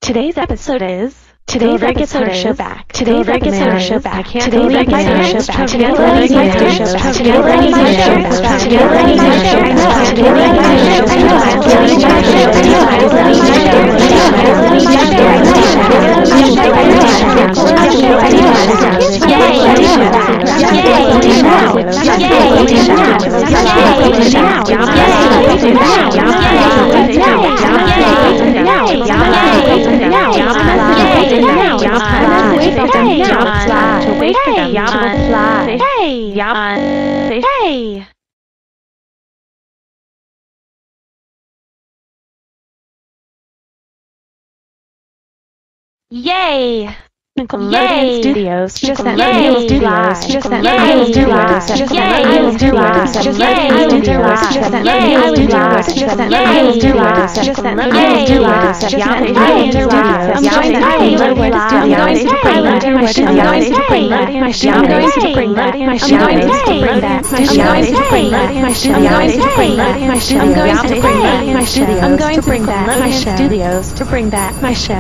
Today's episode is Today's episode show is back. Today's episode show back. I can't Today's believe my episode parents show back. took Today's together. episode show back. Together. Today's episode show back. Hey! Yay! Nickelodeon Studios just sent Yay! Nickelodeon Studios just sent Yay! Nickelodeon Studios Yay! just sent Nickelodeon Studios just sent Nickelodeon Studios just sent Nickelodeon Studios just sent Nickelodeon Studios just sent Nickelodeon Studios just sent Nickelodeon Studios. I'm going to bring loading my studio. I'm going to bring loading my studio. I'm going to bring loading my studio. I'm going to bring back my studio. I'm going to bring loading my studio. I'm going to bring loading my studio. I'm going to bring loading my studio. I'm going to bring back my studios to bring back my show.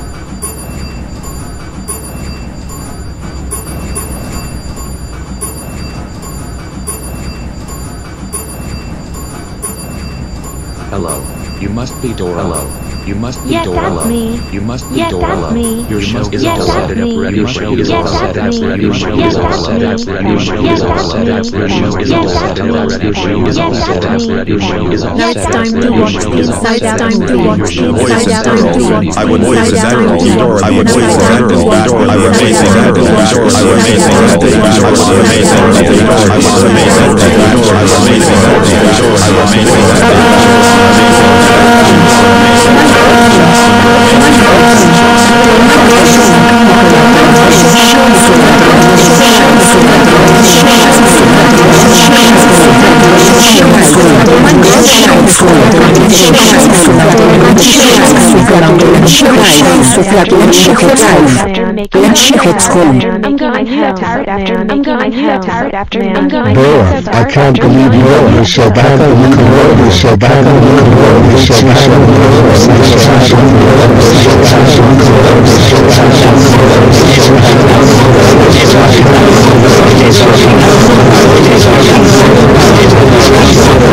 Hello. You must be Dora. Hello. You must be Dora. That's me. You must be Yes, Dora. that's me. Your show is Yes, all that's set up. me. Ready. Your show is Yes, all set that's up. me. Ready. Your show Yes, is all that's set up. me. Ready. Your show Yes, is all that's set me. up. Your show is Yes, all that's set me. up. Ready. Your show is all Yes, set that's up. me. Ready. Your show is all Now set it's up. time to Ready. Your watch show is all Inside set Out. up. Ready. Your show is all Inside set Out. up. I would voice as Admiral Dora. I would voice as Admiral Dora. I would voice as Admiral Dora. I would voice as Admiral Dora. I would voice as Admiral Dora. I would voice as Admiral Dora. I would voice as Admiral Dora. I would voice as I can't believe you're so bad. You're so bad. You're so bad.